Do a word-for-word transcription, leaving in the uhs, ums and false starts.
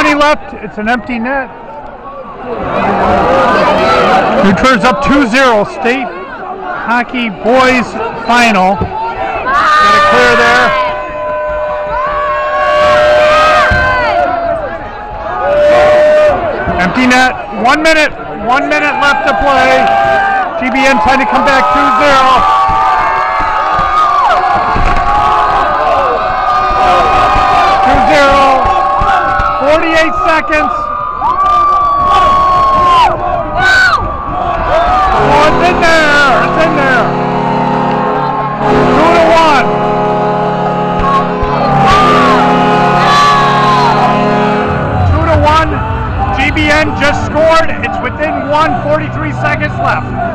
twenty left. It's an empty net. New Trier's up two zero. State Hockey Boys Final. Got it clear there. Empty net. One minute. One minute left to play. G B N trying to come back two zero. two zero. forty-eight seconds. Oh, it's in there. It's in there. two to one. two to one. G B N just scored. It's within one. forty-three seconds left.